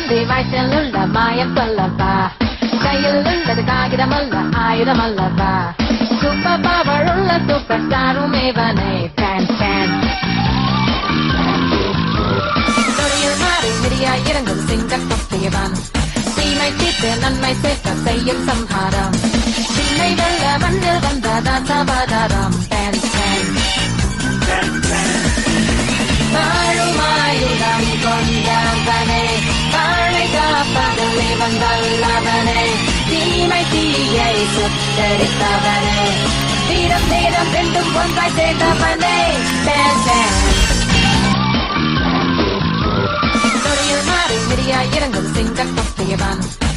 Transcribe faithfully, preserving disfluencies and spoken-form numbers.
தந்தை வயசில் உள்ள மாயம் சொல்லவா கையில் உள்ளது காகிதமல்ல ஆயுதமல்லவா சூப்பர் பவர் உள்ள சூப்பர் ஸ்டாரும் இவனே ஃபேன் ஃபேன் நொடியில் மாறி மிரியா இறங்கும் சிங்க கொத்தியவன் தீமை தீர்த்து நன்மை சேர்க்க செய்யும் சம்ஹாரம் சின்னை வெள்ள மண்ணில் வந்ததான் சமாதாரம் ஃபேன் ஃபேன் வாழுமாயுதம் கொண்டவனே வாழை காப்பதில் இவன் வல்லவனே தீமை தீயை சுட்டரித்தவனே வீரம் வீரம் ரெண்டும் ஒன்றாய் சேர்ந்தவனே நொடியில் மாறி மிரியா இறங்கும் சிங்க கொத்தியவன்